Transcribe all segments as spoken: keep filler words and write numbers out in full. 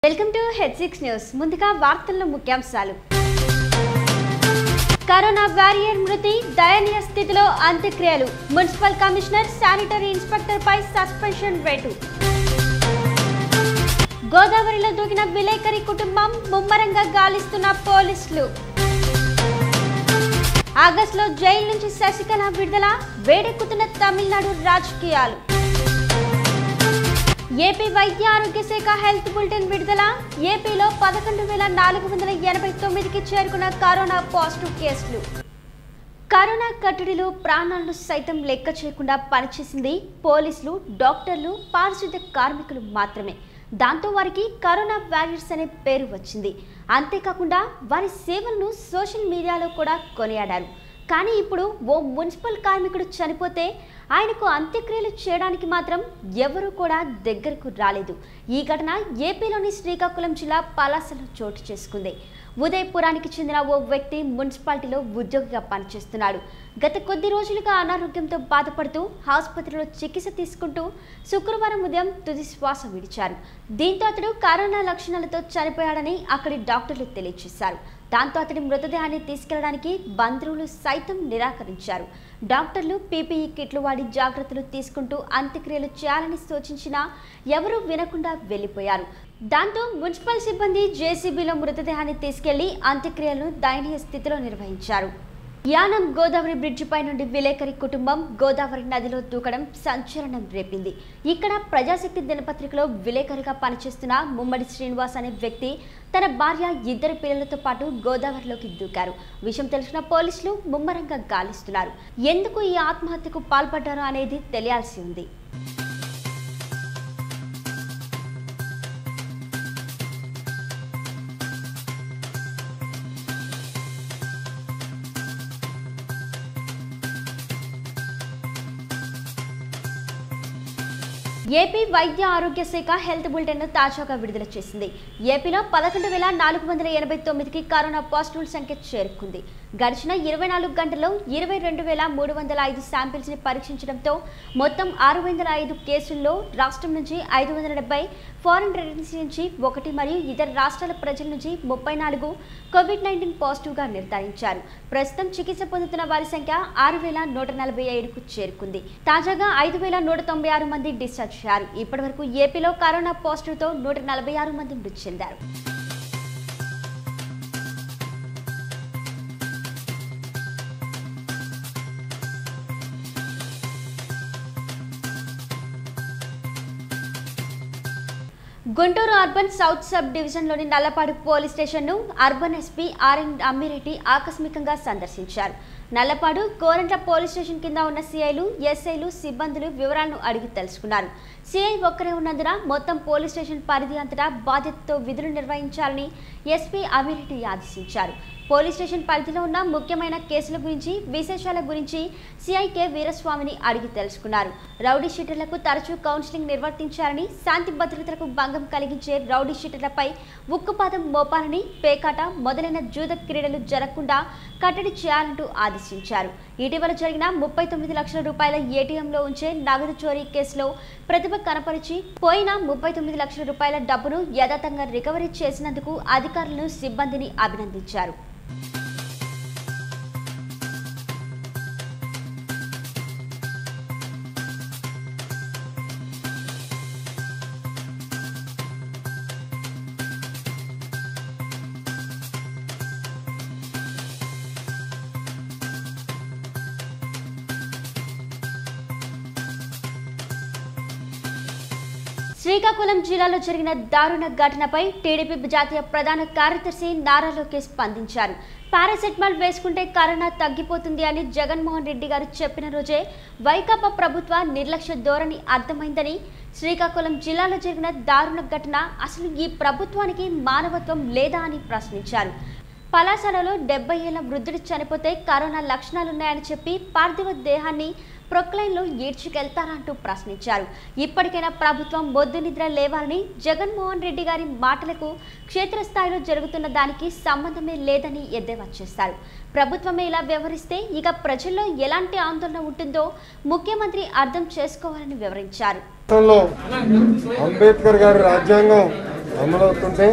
Welcome to head six news. ముందుగా వార్తల్లో ముఖ్యాంశాలు. కరోనా వారియర్ మృతి, దయనీయ స్థితిలో అంత్యక్రియలు. మున్సిపల్ కమిషనర్, శానిటరీ ఇన్స్పెక్టర్ పై సస్పెన్షన్ వేటు. గోదావరిలో దూకిన విలేకరి కుటుంబం, ముమ్మరంగా గాలిస్తున్న పోలీసులు. ఆగస్టులో జైలు నుంచి శశికళ విడుదల, వేడెక్కుతున్న తమిళనాడు రాజకీయాలు. ఏపీ వైద్య ఆరోగ్య శాఖ హెల్త్ బులెటిన్ విడుదల. ఏపీలో పదకొండు వేల నాలుగు వందల ఎనభై తొమ్మిదికి చేరుకున్న కరోనా పాజిటివ్ కేసులు. కరోనా కట్టడిలో ప్రాణాలను సైతం లెక్క చేయకుండా పనిచేసింది పోలీసులు, డాక్టర్లు, పారిశుద్ధ్య కార్మికులు మాత్రమే. దాంతో వారికి కరోనా వారియర్స్ అనే పేరు వచ్చింది. అంతేకాకుండా వారి సేవలను సోషల్ మీడియాలో కూడా కొనియాడారు. కానీ ఇప్పుడు ఓ మున్సిపల్ కార్మికుడు చనిపోతే ఆయనకు అంత్యక్రియలు చేయడానికి మాత్రం ఎవరూ కూడా దగ్గరకు రాలేదు. ఈ ఘటన ఏపీలోని శ్రీకాకుళం జిల్లా పలాసలో చోటు చేసుకుంది. ఉదయపురానికి చెందిన ఓ వ్యక్తి మున్సిపాలిటీలో ఉద్యోగిగా పనిచేస్తున్నాడు. గత కొద్ది రోజులుగా అనారోగ్యంతో బాధపడుతూ ఆసుపత్రిలో చికిత్స తీసుకుంటూ శుక్రవారం ఉదయం తుది శ్వాస విడిచారు. దీంతో అతడు కరోనా లక్షణాలతో చనిపోయాడని అక్కడి డాక్టర్లు తెలియజేశారు. దాంతో అతడి మృతదేహాన్ని తీసుకెళ్లడానికి బంధువులు సైతం నిరాకరించారు. డాక్టర్లు పీపీఈ కిట్లు వాడి జాగ్రత్తలు తీసుకుంటూ అంత్యక్రియలు చేయాలని సూచించినా ఎవరూ వినకుండా వెళ్లిపోయారు. దాంతో మున్సిపల్ సిబ్బంది జేసీబీలో మృతదేహాన్ని తీసుకెళ్లి అంత్యక్రియలను దయనీయ స్థితిలో నిర్వహించారు. యానం గోదావరి బ్రిడ్జిపై నుండి విలేకరి కుటుంబం గోదావరి నదిలో దూకడం సంచలనం రేపింది. ఇక్కడ ప్రజాశక్తి దినపత్రికలో విలేకరిగా పనిచేస్తున్న ముమ్మడి శ్రీనివాస్ అనే వ్యక్తి తన భార్య, ఇద్దరు పిల్లలతో పాటు గోదావరిలోకి దూకారు. విషయం తెలిసిన పోలీసులు ముమ్మరంగా గాలిస్తున్నారు. ఎందుకు ఈ ఆత్మహత్యకు పాల్పడ్డారో అనేది తెలియాల్సి ఉంది. ఏపీ వైద్య ఆరోగ్య శాఖ హెల్త్ బులెటిన్ తాజాగా విడుదల చేసింది. ఏపీలో పదకొండు వేల నాలుగు వందల ఎనభై తొమ్మిదికి కరోనా పాజిటివ్ సంఖ్య చేరుకుంది. గడిచిన ఇరవై నాలుగు గంటల్లో ఇరవై రెండు వేల మూడు వందల ఐదు శాంపిల్స్ ని పరీక్షించడంతో మొత్తం ఆరు వందల ఐదు కేసుల్లో రాష్ట్రం నుంచి ఐదు వందల డెబ్బై, ఫారెన్ రెసిడెన్సీ నుంచి ఒకటి మరియు ఇతర రాష్ట్రాల ప్రజల నుంచి ముప్పై నాలుగు కోవిడ్ నైన్టీన్ పాజిటివ్ గా నిర్ధారించారు. ప్రస్తుతం చికిత్స పొందుతున్న వారి సంఖ్య ఆరు వేల నూట నలభై ఏడుకు చేరుకుంది. తాజాగా ఐదు వేల నూట తొంభై ఆరు మంది డిశ్చార్జ్ అయ్యారు. ఇప్పటి వరకు ఏపీలో కరోనా పాజిటివ్ తో నూట నలభై ఆరు మంది మృతి చెందారు. గుంటూరు అర్బన్ సౌత్ సబ్ డివిజన్లోని నల్లపాడు పోలీస్ స్టేషన్ను అర్బన్ ఎస్పీ ఆర్ఎన్ అమ్మిరెడ్డి ఆకస్మికంగా సందర్శించారు. నల్లపాడు, కోరంట్ల పోలీస్ స్టేషన్ కింద ఉన్న సిఐలు, ఎస్ఐలు, సిబ్బందులు వివరాలను అడిగి తెలుసుకున్నారు. సిఐ ఒక్కరే ఉన్నందున మొత్తం పోలీస్ స్టేషన్ పరిధి అంతటా బాధ్యతతో విధులు నిర్వహించాలని ఎస్పీ అమ్మిరెడ్డి ఆదేశించారు. పోలీస్ స్టేషన్ పరిధిలో ఉన్న ముఖ్యమైన కేసుల గురించి, విశేషాల గురించి సిఐ కె వీరస్వామిని అడిగి తెలుసుకున్నారు. రౌడీ షీటర్లకు తరచూ కౌన్సిలింగ్ నిర్వర్తించాలని, శాంతి భద్రతలకు భంగం కలిగించే రౌడీ షీటర్లపై ఉక్కుపాదం మోపాలని, పేకాట మొదలైన జూద క్రీడలు జరగకుండా కట్టడి చేయాలంటూ ఆదేశించారు. ఇటీవల జరిగిన ముప్పై తొమ్మిది లక్షల రూపాయల ఏటీఎంలో ఉంచే నగదు చోరీ కేసులో ప్రతిభ కనపరిచి పోయిన ముప్పై తొమ్మిది లక్షల రూపాయల డబ్బును యథాతంగా రికవరీ చేసినందుకు అధికారులను, సిబ్బందిని అభినందించారు. శ్రీకాకుళం జిల్లాలో జరిగిన దారుణ ఘటనపై టీడీపీ జాతీయ ప్రధాన కార్యదర్శి నారా లోకేష్ స్పందించారు. పారాసెటమాల్ వేసుకుంటే కరోనా తగ్గిపోతుంది అని జగన్మోహన్ రెడ్డి గారు చెప్పిన రోజే వైకాపా ప్రభుత్వ నిర్లక్ష్య ధోరణి అర్థమైందని, శ్రీకాకుళం జిల్లాలో జరిగిన దారుణ ఘటన అసలు ఈ ప్రభుత్వానికి మానవత్వం లేదా అని ప్రశ్నించారు. పలాసలలో డెబ్బై ఏళ్ల వృద్ధుడు చనిపోతే కరోనా లక్షణాలున్నాయని చెప్పి పార్థివ దేహాన్ని ప్రొక్లైన్లో ఈడ్చుకెళ్తారంటూ ప్రశ్నించారు. ఇప్పటికైనా ప్రభుత్వం మొద్దు నిద్ర లేవాలని, జగన్మోహన్ రెడ్డి గారి మాటలకు క్షేత్రస్థాయిలో జరుగుతున్న దానికి సంబంధమే లేదని ఎద్దేవా చేశారు. ప్రభుత్వమే ఇలా వ్యవహరిస్తే ఇక ప్రజల్లో ఎలాంటి ఆందోళన ఉంటుందో ముఖ్యమంత్రి అర్థం చేసుకోవాలని వివరించారు. అంబేద్కర్ గారి రాజ్యాంగం అమలవుతుంటే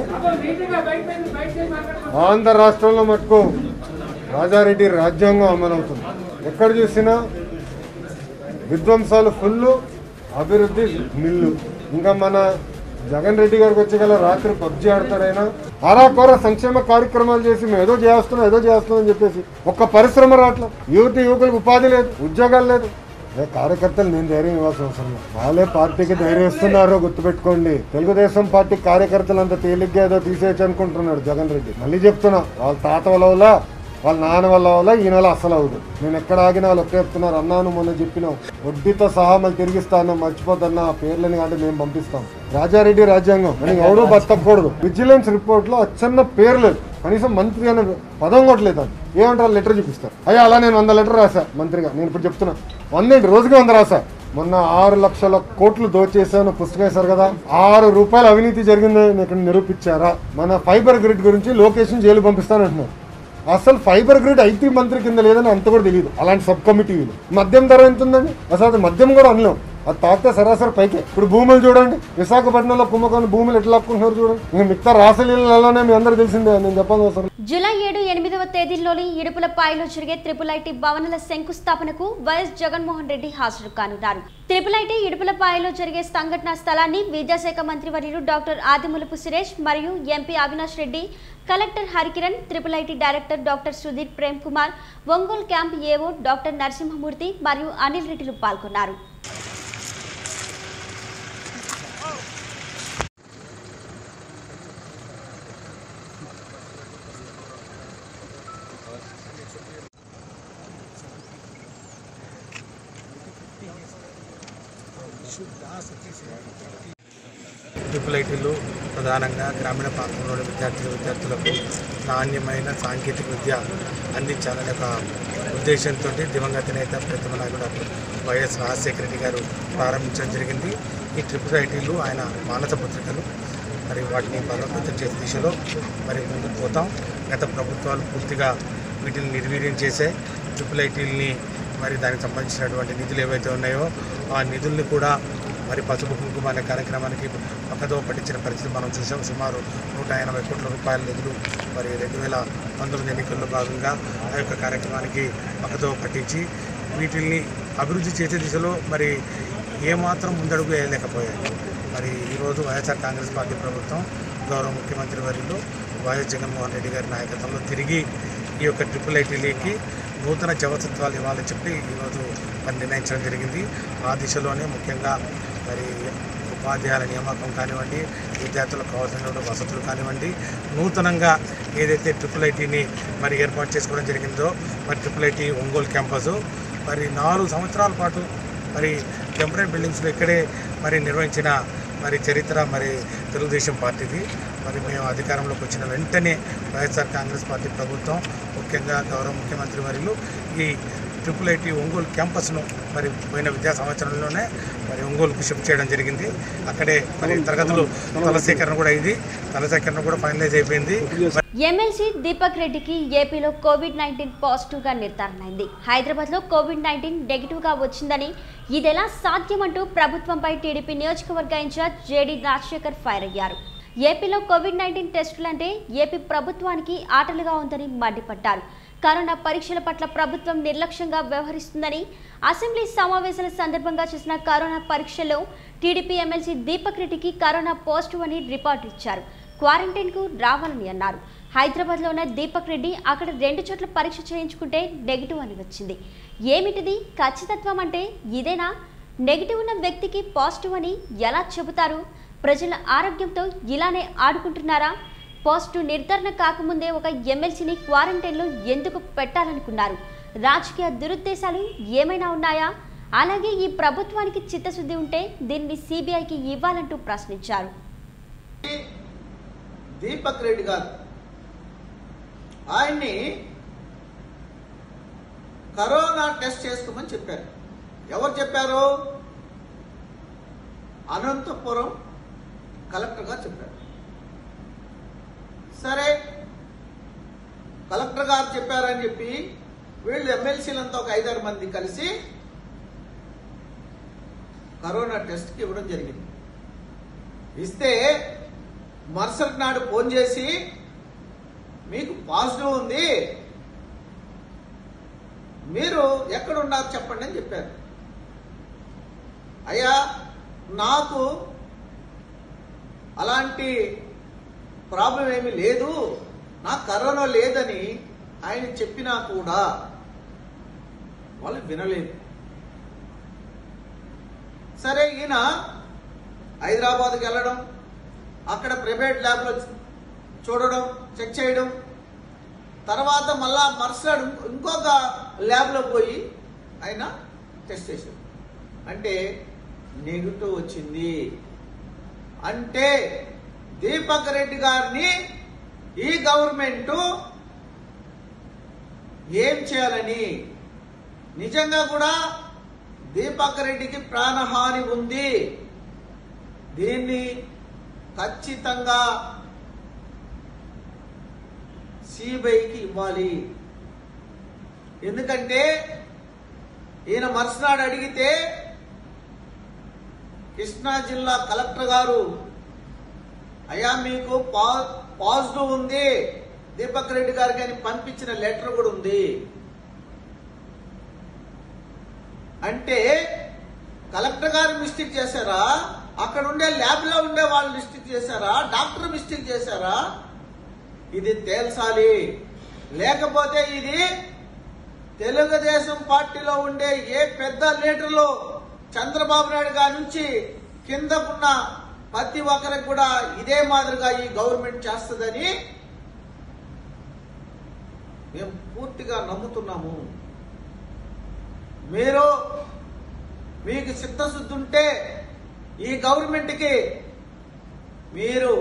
ఆంధ్ర రాష్ట్రంలో మటుకు రాజారెడ్డి రాజ్యాంగం అమలవుతుంది. ఎక్కడ చూసినా విధ్వంసాలు ఫుల్లు, అభివృద్ధి నిల్లు. ఇంకా మన జగన్ రెడ్డి గారికి వచ్చి గల రాత్రి పబ్జీ ఆడతాడైనా ఆరాకోర సంక్షేమ కార్యక్రమాలు చేసి మేము ఏదో చేస్తున్నాం ఏదో చేస్తున్నాం అని చెప్పేసి ఒక్క పరిశ్రమ రావట్ల, యువతి యువకులకు ఉపాధి లేదు, ఉద్యోగాలు లేదు. కార్యకర్తలు నేను ధైర్యం ఇవ్వాల్సిన అవసరం లేదు. వాళ్ళే పార్టీకి ధైర్యం ఇస్తున్నారో గుర్తుపెట్టుకోండి. తెలుగుదేశం పార్టీ కార్యకర్తలు అంత తేలిగ్గా ఏదో తీసేయచ్చు అనుకుంటున్నాడు జగన్ రెడ్డి. మళ్ళీ చెప్తున్నా, వాళ్ళ తాత వల్ల వాళ్ళ నాన్న వల్ల వల్ల ఈ నెల అసలు అవుదు. నేను ఎక్కడ ఆగినా వాళ్ళు ఒకే చెప్తున్నారు, అన్నాను మొన్న చెప్పినాం వడ్డీతో సహా మళ్ళీ తిరిగిస్తాను, మర్చిపోద్దన్నా ఆ పేర్లని కానీ మేము పంపిస్తాం. రాజారెడ్డి రాజ్యాంగం మనం ఎవడో బతకూడదు. విజిలెన్స్ రిపోర్ట్ లో అచ్చన్న పేరు లేదు, కనీసం మంత్రి అనే పదం కొట్టలేదు. ఏమంటారు లెటర్ చూపిస్తారు. అయ్యా అలా నేను వంద లెటర్ రాసా మంత్రిగా. నేను ఇప్పుడు చెప్తున్నా వందేంటి రోజుగా వంద రాసా. మొన్న ఆరు లక్షల కోట్లు దోచేసాను పుస్తకం వేశారు కదా, ఆరు రూపాయల అవినీతి జరిగిందని ఇక్కడ నిరూపించారా? మన ఫైబర్ గ్రిడ్ గురించి లొకేషన్ జైలు పంపిస్తానంటున్నారు. అసలు ఫైబర్ గ్రిడ్ ఐటీ మంత్రి కింద లేదని అంత కూడా తెలియదు. అలాంటి సబ్ కమిటీలు మద్యం ధర ఎంత ఉందండి? అసలు మద్యం కూడా అనలేం, అది తాకితే సరాసరి పైకే. ఇప్పుడు భూములు చూడండి, విశాఖపట్నంలో కుంభకోణం భూములు ఎట్లా లాక్కుంటున్నారు చూడండి. ఇంకా మిగతా రాసలీలలోనే మీ అందరూ తెలిసిందే, నేను చెప్పాల్సిన అవసరం. జూలై ఏడు ఎనిమిదవ తేదీల్లోని ఇడుపులపాయలో జరిగే త్రిపుల్ ఐటీ భవనాల శంకుస్థాపనకు వైఎస్ జగన్మోహన్ రెడ్డి హాజరు కానున్నారు. త్రిపుల్ ఐటీ ఇడుపులపాయలో జరిగే సంఘటనా స్థలాన్ని విద్యాశాఖ మంత్రి వర్యులు డాక్టర్ ఆదిమూలపు సురేష్ మరియు MP Avinash Reddy, collector Harikiran, triple IT director doctor Sudheer Prem Kumar, Ongole camp AO doctor Narasimhamurthy మరియు అనిల్ రెడ్డిలు పాల్గొన్నారు. ట్రిపుల్ ఐటీలు ప్రధానంగా గ్రామీణ ప్రాంతంలోని విద్యార్థులు విద్యార్థులకు నాణ్యమైన సాంకేతిక విద్య అందించాలనే ఒక ఉద్దేశంతో దివంగత నేత ప్రతిమ నాయకుడు వైఎస్ రాజశేఖర రెడ్డి గారు ప్రారంభించడం జరిగింది. ఈ ట్రిపుల్ ఐటీలు ఆయన మానస పత్రికలు, మరి వాటిని బలోపేతం చేసే దిశలో మరి ముందుకు పోతాం. గత ప్రభుత్వాలు పూర్తిగా వీటిని నిర్వీర్యం చేసే ట్రిపుల్ ఐటీలని మరి దానికి సంబంధించినటువంటి నిధులు ఏవైతే ఉన్నాయో ఆ నిధుల్ని కూడా మరి పసుపు కుంకుమ అనే కార్యక్రమానికి పక్కదో పట్టించిన పరిస్థితి మనం చూసాం. సుమారు నూట ఎనభై కోట్ల రూపాయల నిధులు మరి రెండు వేల పంతొమ్మిది ఎన్నికల్లో భాగంగా ఆ యొక్క కార్యక్రమానికి పక్కదో పట్టించి వీటిల్ని అభివృద్ధి చేసే దిశలో మరి ఏమాత్రం ముందడుగు వేయలేకపోయాయి. మరి ఈరోజు వైఎస్ఆర్ కాంగ్రెస్ పార్టీ ప్రభుత్వం గౌరవ ముఖ్యమంత్రి వర్యులు వైఎస్ జగన్మోహన్ రెడ్డి గారి నాయకత్వంలో తిరిగి ఈ యొక్క ట్రిపుల్ ఐటీలకి నూతన జవసత్వాలు ఇవ్వాలని చెప్పి ఈరోజు మరి నిర్ణయించడం జరిగింది. ఆ దిశలోనే ముఖ్యంగా మరి ఉపాధ్యాయుల నియామకం కానివ్వండి, విద్యార్థులకు కావాల్సిన వసతులు కానివ్వండి, నూతనంగా ఏదైతే ట్రిపుల్ ఐటీని మరి ఏర్పాటు చేసుకోవడం జరిగిందో మరి ట్రిపుల్ ఐటీ ఒంగోలు క్యాంపస్ మరి నాలుగు సంవత్సరాల పాటు మరి టెంపరీ బిల్డింగ్స్లో ఇక్కడే మరి నిర్వహించిన మరి చరిత్ర మరి తెలుగుదేశం పార్టీది. మరి మేము అధికారంలోకి వచ్చిన వెంటనే వైఎస్ఆర్ కాంగ్రెస్ పార్టీ ప్రభుత్వం ముఖ్యంగా గౌరవ ముఖ్యమంత్రి వర్యులు ఈ ట్రిపుల్ ఐటీ ఒంగోలు క్యాంపస్ను మరి పోయిన విద్యా సంవత్సరంలోనే మరి ఒంగోలుకు షిఫ్ట్ చేయడం జరిగింది. అక్కడే మరి తరగతులు తల సేకరణ కూడా ఇది తల సేకరణ కూడా ఫైనలైజ్ అయిపోయింది. ఎమ్మెల్సీ దీపక్ రెడ్డికి ఏపీలో కోవిడ్ నైన్టీన్ పాజిటివ్ గా నిర్ధారణ అయింది. హైదరాబాద్ లో కోవిడ్ నైన్టీన్ నెగిటివ్ గా వచ్చిందని, ఇదెలా సాధ్యమంటూ ప్రభుత్వంపై టీడీపీ నియోజకవర్గ ఇన్ఛార్జ్ జేడీ రాజశేఖర్ ఫైర్ అయ్యారు. ఏపీలో కోవిడ్ నైన్టీన్ టెస్టులంటే ఏపీ ప్రభుత్వానికి ఆటలుగా ఉందని మండిపడ్డారు. కరోనా పరీక్షల పట్ల ప్రభుత్వం నిర్లక్ష్యంగా వ్యవహరిస్తుందని, అసెంబ్లీ సమావేశాల సందర్భంగా చేసిన కరోనా పరీక్షల్లో టీడీపీ ఎమ్మెల్సీ దీపక్ రెడ్డికి కరోనా పాజిటివ్ అని రిపోర్ట్ ఇచ్చారు. క్వారంటైన్కు రావాలని అన్నారు. హైదరాబాద్లో ఉన్న దీపక్ రెడ్డి అక్కడ రెండు చోట్ల పరీక్ష చేయించుకుంటే నెగిటివ్ అని వచ్చింది. ఏమిటిది ఖచ్చితత్వం అంటే ఇదేనా? నెగిటివ్ ఉన్న వ్యక్తికి పాజిటివ్ అని ఎలా చెబుతారు? ప్రజల ఆరోగ్యంతో ఇలానే ఆడుకుంటున్నారా? పాజిటివ్ నిర్ధారణ కాకముందే ఒక ఎమ్మెల్సీని క్వారంటైన్లో ఎందుకు పెట్టాలనుకున్నారు? రాజకీయ దురుద్దేశాలు ఏమైనా ఉన్నాయా? అలాగే ఈ ప్రభుత్వానికి చిత్తశుద్ధి ఉంటే దీన్ని సిబిఐకి ఇవ్వాలంటూ ప్రశ్నించారు. దీపక్ రెడ్డి గారు ఆయన్ని కరోనా టెస్ట్ చేసుకోమని చెప్పారు. ఎవరు చెప్పారు? అనంతపురం కలెక్టర్ గారు చెప్పారు. సరే, కలెక్టర్ గారు చెప్పారని చెప్పి వీళ్ళు ఎమ్మెల్సీలంతా ఒక ఐదారు మంది కలిసి కరోనా టెస్ట్కి ఇవ్వడం జరిగింది. ఇస్తే మరుసటి నాడు ఫోన్ చేసి మీకు పాజిటివ్ ఉంది, మీరు ఎక్కడున్నారు చెప్పండి అని చెప్పారు. అయ్యా నాకు అలాంటి ప్రాబ్లం ఏమీ లేదు, నాకు కరోనా లేదని ఆయన చెప్పినా కూడా వాళ్ళు వినలేదు. సరే, ఈయన హైదరాబాద్కి వెళ్ళడం, అక్కడ ప్రైవేట్ ల్యాబ్లో చూడడం, చెక్ చేయడం, తర్వాత మళ్ళా మరుసడు ఇంకొక ల్యాబ్లో పోయి ఆయన టెస్ట్ చేశాడు. అంటే నెగిటివ్ వచ్చింది. అంటే దీపక్ రెడ్డి గారిని ఈ గవర్నమెంట్ ఏం చేయాలని, నిజంగా కూడా దీపక్ రెడ్డికి ప్రాణహాని ఉంది, దీన్ని ఖచ్చితంగా సిబిఐకి ఇవ్వాలి. ఎందుకంటే ఈయన మరుసనాడు అడిగితే కృష్ణా జిల్లా కలెక్టర్ గారు, అయ్యా మీకు పాజిటివ్ ఉంది దీపక్ రెడ్డి గారికి అని పంపించిన లెటర్ కూడా ఉంది. అంటే కలెక్టర్ గారు మిస్టేక్ చేశారా, అక్కడ ఉండే ల్యాబ్ లో ఉండే వాళ్ళు మిస్టేక్ చేశారా, డాక్టర్ మిస్టేక్ చేశారా, ఇది తేల్చాలి. లేకపోతే ఇది తెలుగుదేశం పార్టీలో ఉండే ఏ పెద్ద లీడర్లు చంద్రబాబు నాయుడు గారి నుంచి కిందకున్న ప్రతి ఒక్కరికి కూడా ఇదే మాదిరిగా ఈ గవర్నమెంట్ చేస్తుందని మేము పూర్తిగా నమ్ముతున్నాము. మీరు మీకు చిత్తశుద్ధి ఉంటే ఈ గవర్నమెంట్కి మీరు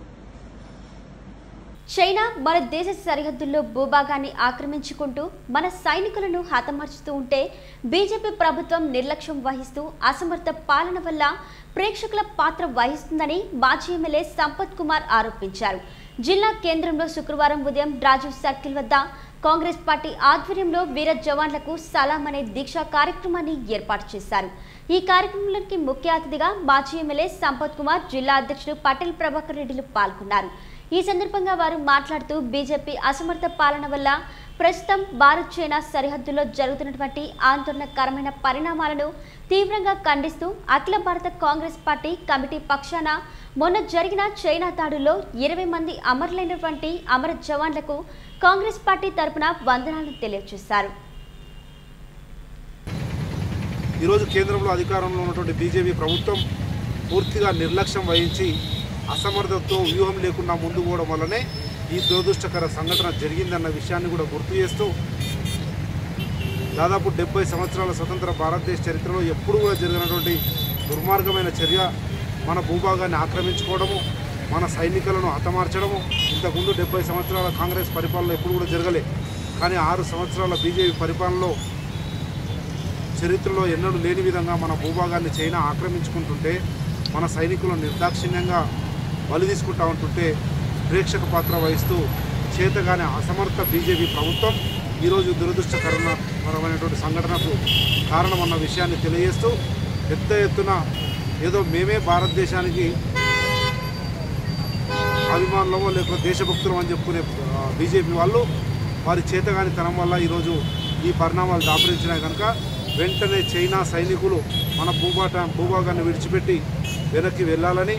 చైనా మన దేశ సరిహద్దుల్లో భూభాగాన్ని ఆక్రమించుకుంటూ మన సైనికులను హతమార్చుతూ ఉంటే బీజేపీ ప్రభుత్వం నిర్లక్ష్యం వహిస్తూ అసమర్థ పాలన వల్ల ప్రేక్షకుల పాత్ర వహిస్తుందని మాజీ ఎమ్మెల్యే సంపత్ కుమార్ ఆరోపించారు. జిల్లా కేంద్రంలో శుక్రవారం ఉదయం రాజీవ్ సర్కిల్ వద్ద కాంగ్రెస్ పార్టీ ఆధ్వర్యంలో వీర జవాన్లకు సలాం అనే దీక్షా కార్యక్రమాన్ని ఏర్పాటు చేశారు. ఈ కార్యక్రమంలోకి ముఖ్య అతిథిగా మాజీ ఎమ్మెల్యే సంపత్ కుమార్, జిల్లా అధ్యక్షుడు పటేల్ ప్రభాకర్ రెడ్డిలు పాల్గొన్నారు. ఈ సందర్భంగా వారు మాట్లాడుతూ బీజేపీ అసమర్థ పాలన వల్ల ప్రస్తుతం భారత్ చైనా సరిహద్దుల్లో జరుగుతున్నటువంటి ఆందోళనకరమైన పరిణామాలను తీవ్రంగా ఖండిస్తూ అఖిల భారత కాంగ్రెస్ పార్టీ కమిటీ పక్షాన మొన్న జరిగిన చైనా దాడుల్లో ఇరవై మంది అమరులైనటువంటి అమర జవాన్లకు కాంగ్రెస్ పార్టీ తరపున వందనాలను తెలియజేశారు. ఈరోజు కేంద్రంలో అధికారంలో ఉన్నటువంటి బీజేపీ ప్రభుత్వం పూర్తిగా నిర్లక్ష్యం వహించి అసమర్థతతో వ్యూహం లేకుండా ముందు పోవడం వల్లనే ఈ దురదృష్టకర సంఘటన జరిగిందన్న విషయాన్ని కూడా గుర్తు చేస్తూ, దాదాపు డెబ్బై సంవత్సరాల స్వతంత్ర భారతదేశ చరిత్రలో ఎప్పుడు కూడా జరిగినటువంటి దుర్మార్గమైన చర్య మన భూభాగాన్ని ఆక్రమించుకోవడము, మన సైనికులను హతమార్చడము. ఇంతకుముందు డెబ్బై సంవత్సరాల కాంగ్రెస్ పరిపాలన ఎప్పుడు కూడా జరగలే. కానీ ఆరు సంవత్సరాల బీజేపీ పరిపాలనలో చరిత్రలో ఎన్నడూ లేని విధంగా మన భూభాగాన్ని చైనా ఆక్రమించుకుంటుంటే, మన సైనికులను నిర్దాక్షిణ్యంగా బలి తీసుకుంటా ఉంటుంటే ప్రేక్షక పాత్ర వహిస్తూ చేతగానే అసమర్థ బీజేపీ ప్రభుత్వం ఈరోజు దురదృష్టకరమైనటువంటి సంఘటనకు కారణమన్న విషయాన్ని తెలియజేస్తూ, పెద్ద ఎత్తున ఏదో మేమే భారతదేశానికి అభిమానులమో లేకపోతే దేశభక్తులం అని చెప్పుకునే బీజేపీ వాళ్ళు వారి చేతగాని తనం వల్ల ఈరోజు ఈ పరిణామాలు దాపురించినాయి. కనుక వెంటనే చైనా సైనికులు మన భూభాట భూభాగాన్ని విడిచిపెట్టి వెనక్కి వెళ్ళాలని,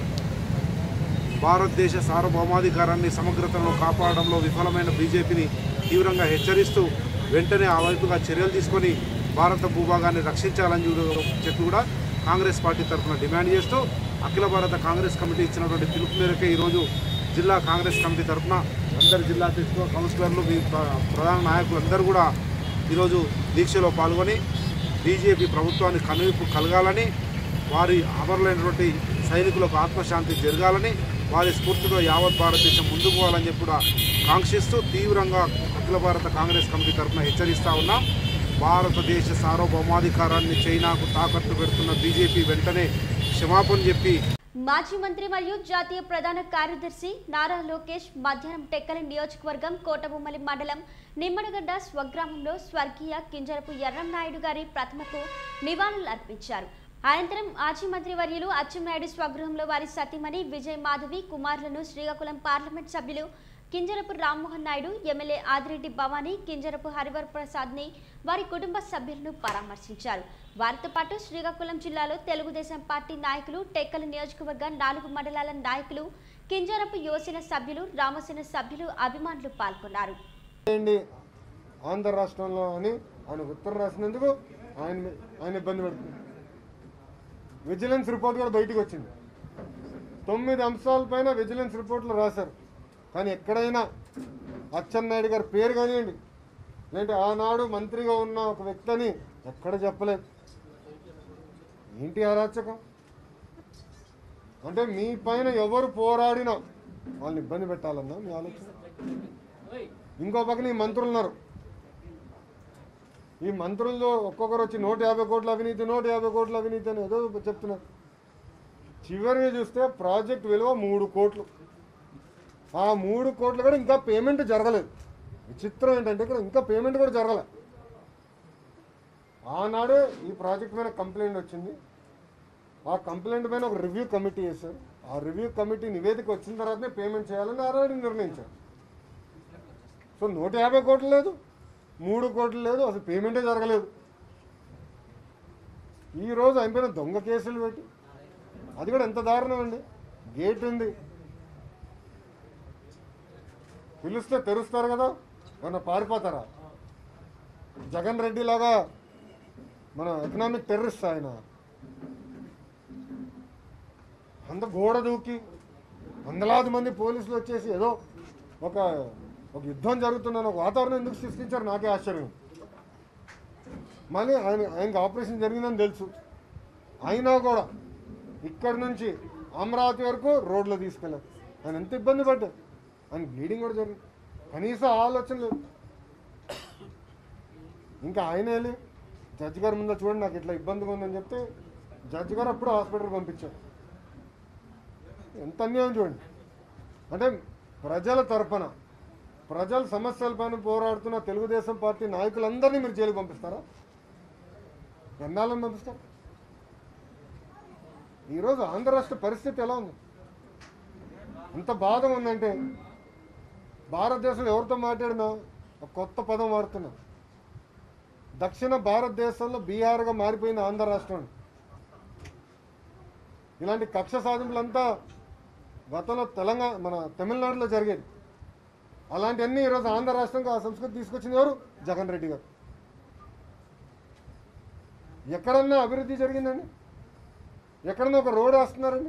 భారతదేశ సార్వభౌమాధికారాన్ని సమగ్రతను కాపాడడంలో విఫలమైన బీజేపీని తీవ్రంగా హెచ్చరిస్తూ వెంటనే ఆ వైపుగా చర్యలు తీసుకొని భారత భూభాగాన్ని రక్షించాలని చెప్పి కూడా కాంగ్రెస్ పార్టీ తరఫున డిమాండ్ చేస్తూ, అఖిల భారత కాంగ్రెస్ కమిటీ ఇచ్చినటువంటి పిలుపు మేరకే ఈరోజు జిల్లా కాంగ్రెస్ కమిటీ తరఫున అందరు జిల్లా అధ్యక్షులు, కౌన్సిలర్లు, ప్రధాన నాయకులు అందరూ కూడా ఈరోజు దీక్షలో పాల్గొని బీజేపీ ప్రభుత్వాన్ని కనువిప్పు కలగాలని, వారి అమరులైనటువంటి సైనికులకు ఆత్మశాంతి జరగాలని, వారి స్ఫూర్తితో యావత్ భారతదేశం ముందుకు పోవాలని చెప్పి కూడా కాంక్షిస్తూ తీవ్రంగా అఖిల భారత కాంగ్రెస్ కమిటీ తరఫున హెచ్చరిస్తూ ఉన్నాం. భారతదేశ సార్వభౌమాధికారాన్ని చైనాకు తాకట్టు పెడుతున్న బీజేపీ వెంటనే క్షమాపణ చెప్పి. మాజీ మంత్రి మరియు జాతీయ ప్రధాన కార్యదర్శి నారా లోకేష్ మధ్యాహ్నం టెక్కలి నియోజకవర్గం కోటబొమ్మలి మండలం నిమ్మడగడ్డ స్వగ్రామంలో స్వర్గీయ కింజరపు ఎర్రంనాయుడు గారి ప్రతిమకు నివాళులు అర్పించారు. అనంతరం మాజీ మంత్రి వర్యులు అచ్చెన్నాయుడు స్వగృహంలో వారి సతీమణి విజయ్ మాధవి కుమారులను శ్రీకాకుళం పార్లమెంట్ సభ్యులు కింజరపు రామ్మోహన్ నాయుడు, ఎమ్మెల్యే ఆదిరెడ్డి భవానీ, కింజరపు హరివర్ ప్రసాద్ని వారి కుటుంబ సభ్యులను పరామర్శించారు. వారితో పాటు శ్రీకాకుళం జిల్లాలో తెలుగుదేశం పార్టీ నాయకులు, టెక్కల నియోజకవర్గ నాలుగు మండలాల నాయకులు, కింజరపు యువసేన సభ్యులు, రామసేన సభ్యులు, అభిమానులు పాల్గొన్నారు. ఆంధ్ర రాష్ట్రంలో అని ఆయన ఉత్తరం రాసినందుకు ఆయన ఆయన ఇబ్బంది పడుతుంది. విజిలెన్స్ రిపోర్ట్ కూడా బయటకు వచ్చింది. తొమ్మిది అంశాలపైన విజిలెన్స్ రిపోర్ట్లు రాశారు. కానీ ఎక్కడైనా అచ్చెన్నాయుడు గారి పేరు కానివ్వండి, లేదంటే ఆనాడు మంత్రిగా ఉన్న ఒక వ్యక్తిని ఎక్కడ చెప్పలేదు. ఏంటి అరాచకం అంటే? మీ పైన ఎవరు పోరాడినా వాళ్ళని ఇబ్బంది పెట్టాలన్నా మీ ఆలోచన. ఇంకో పక్కన ఈ మంత్రులు ఉన్నారు. ఈ మంత్రుల్లో ఒక్కొక్కరు వచ్చి నూట యాభై కోట్ల అవినీతి నూట యాభై కోట్ల అవినీతి అని ఏదో చెప్తున్నారు. చివరిగా చూస్తే ప్రాజెక్ట్ విలువ మూడు కోట్లు. ఆ మూడు కోట్లు కూడా ఇంకా పేమెంట్ జరగలేదు. విచిత్రం ఏంటంటే ఇక్కడ ఇంకా పేమెంట్ కూడా జరగలేదు. ఆనాడే ఈ ప్రాజెక్ట్ మీద కంప్లైంట్ వచ్చింది. ఆ కంప్లైంట్ పైన ఒక రివ్యూ కమిటీ వేశారు. ఆ రివ్యూ కమిటీ నివేదిక వచ్చిన తర్వాతనే పేమెంట్ చేయాలని ఆనాడు నిర్ణయించారు. సో నూట యాభై కోట్లు లేదు, మూడు కోట్లు లేదు, అసలు పేమెంటే జరగలేదు. ఈరోజు ఆయన పైన దొంగ కేసులు పెట్టి, అది కూడా ఎంత దారుణం అండి. గేట్ ఉంది, పిలిస్తే తెరుస్తారు కదా, ఏమన్నా పారిపోతారా? జగన్ రెడ్డి లాగా మన ఎకనామిక్ టెర్రరిస్ట్ ఆయన. అంత గోడ దూకి వందలాది మంది పోలీసులు వచ్చేసి ఏదో ఒక ఒక యుద్ధం జరుగుతున్న ఒక వాతావరణం ఎందుకు సృష్టించారు నాకే ఆశ్చర్యం. మళ్ళీ ఆయన ఆయనకి ఆపరేషన్ జరిగిందని తెలుసు, అయినా కూడా ఇక్కడి నుంచి అమరావతి వరకు రోడ్లో తీసుకెళ్ళారు. ఆయన ఎంత ఇబ్బంది పడ్డారు. ఆయన బ్లీడింగ్ కూడా జరిగింది. కనీసం ఆలోచన లేదు. ఇంకా ఆయన వెళ్ళి జడ్జి గారి ముందు చూడండి నాకు ఇట్లా ఇబ్బందిగా ఉందని చెప్తే జడ్జి గారు అప్పుడు హాస్పిటల్కి పంపించారు. ఎంత అన్యాయం చూడండి. అంటే ప్రజల తరఫున ప్రజల సమస్యలపైన పోరాడుతున్న తెలుగుదేశం పార్టీ నాయకులందరినీ మీరు జైలుకి పంపిస్తారా? ఎన్నాళ్ళని పంపిస్తారు? ఈరోజు ఆంధ్ర రాష్ట్ర పరిస్థితి ఎలా ఉంది? ఎంత బాధగా ఉందంటే భారతదేశంలో ఎవరితో మాట్లాడినా ఒక కొత్త పదం వాడుతున్నారు. దక్షిణ భారతదేశంలో బీహార్గా మారిపోయింది ఆంధ్ర రాష్ట్రం. ఇలాంటి కక్ష సాధింపులంతా గతంలో తెలంగాణ మన తమిళనాడులో జరిగేది. అలాంటివన్నీ ఈరోజు ఆంధ్ర రాష్ట్రంకి ఆ సంస్కృతి తీసుకొచ్చింది ఎవరు? జగన్ రెడ్డి గారు. ఎక్కడన్నా అభివృద్ధి జరిగిందండి? ఎక్కడన్నా ఒక రోడ్ వేస్తున్నారండి?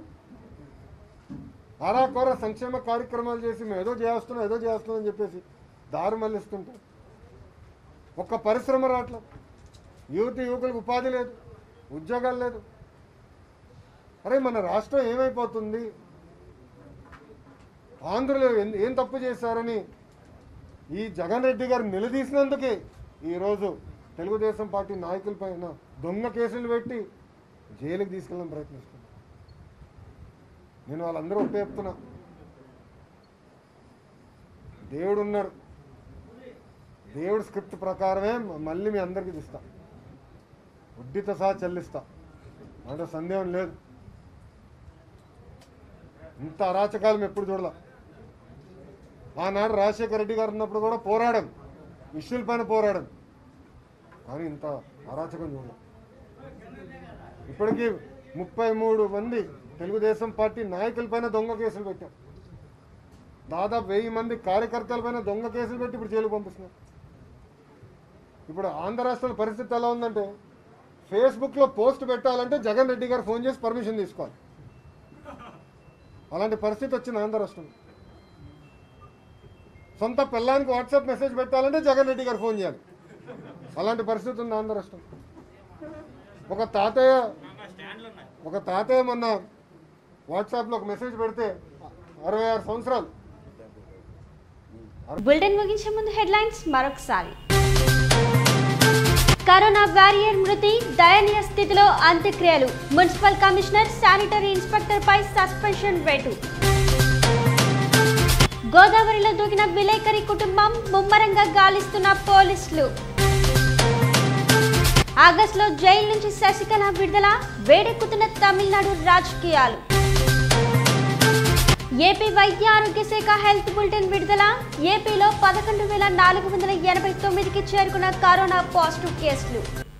ఆరాకోర సంక్షేమ కార్యక్రమాలు చేసి మేము ఏదో చేస్తున్నాం ఏదో చేస్తున్నాం అని చెప్పేసి దారి మళ్ళిస్తుంటే ఒక్క పరిశ్రమ రావట్లేదు. యువతి యువకులకు ఉపాధి లేదు, ఉద్యోగాలు లేదు. అరే మన రాష్ట్రం ఏమైపోతుంది? ఆంధ్రలో ఏం తప్పు చేశారని ఈ జగన్ రెడ్డి గారు నిలదీసినందుకే ఈరోజు తెలుగుదేశం పార్టీ నాయకులపైన దొంగ కేసులు పెట్టి జైలుకి తీసుకెళ్ళడం ప్రయత్నిస్తున్నారు. నేను వాళ్ళందరూ ఒకటే చెప్తున్నా, దేవుడు ఉన్నారు. దేవుడు స్క్రిప్ట్ ప్రకారమే మళ్ళీ మీ అందరికీ ఇస్తా, వడ్డీతో సహా చెల్లిస్తా, అంటే సందేహం లేదు. ఇంత అరాచకాలం ఎప్పుడు చూడాల. ఆనాడు రాజశేఖర రెడ్డి గారు ఉన్నప్పుడు కూడా పోరాడం, ఇష్యూల పైన పోరాడం, కానీ ఇంత అరాచకం చూడాలి. ఇప్పటికీ ముప్పై మూడు మంది తెలుగుదేశం పార్టీ నాయకులపైన దొంగ కేసులు పెట్టారు. దాదాపు వెయ్యి మంది కార్యకర్తలపైన దొంగ కేసులు పెట్టి ఇప్పుడు జైలుకు పంపిస్తున్నారు. ఇప్పుడు ఆంధ్ర రాష్ట్రంలో పరిస్థితి ఎలా ఉందంటే ఫేస్బుక్లో పోస్ట్ పెట్టాలంటే జగన్ రెడ్డి గారు ఫోన్ చేసి పర్మిషన్ తీసుకోవాలి. అలాంటి పరిస్థితి వచ్చింది ఆంధ్ర రాష్ట్రంలో. సొంత పిల్లానికి వాట్సాప్ మెసేజ్ పెట్టాలంటే జగన్ రెడ్డి గారు ఫోన్ చేయాలి. అలాంటి పరిస్థితి ఉంది ఆంధ్ర రాష్ట్రం. ఒక తాతయ్య ఒక తాతయ్య మొన్న వాట్సాప్లో ఒక మెసేజ్ పెడితే అరవై ఆరు సంవత్సరాలు. బులెటిన్ ముగించే ముందు హెడ్లైన్స్ మరొకసారి. కరోనా వారియర్ మృతి, దయనీయ స్థితిలో అంత్యక్రియలు. మున్సిపల్ కమిషనర్, శానిటరీ ఇన్స్పెక్టర్ పై సస్పెన్షన్ వేటు. గోదావరిలో దూకిన విలేకరి కుటుంబం, ముమ్మరంగా గాలిస్తున్న పోలీసులు. ఆగస్టులో జైలు నుంచి శశికళ విడుదల, వేడెక్కుతున్న తమిళనాడు రాజకీయాలు. ఏపీ వైద్య ఆరోగ్య శాఖ హెల్త్ బులెటిన్ విడుదల, ఏపీలో పదకొండు వేల నాలుగు వందల ఎనభై తొమ్మిదికి చేరుకున్న కరోనా పాజిటివ్ కేసులు.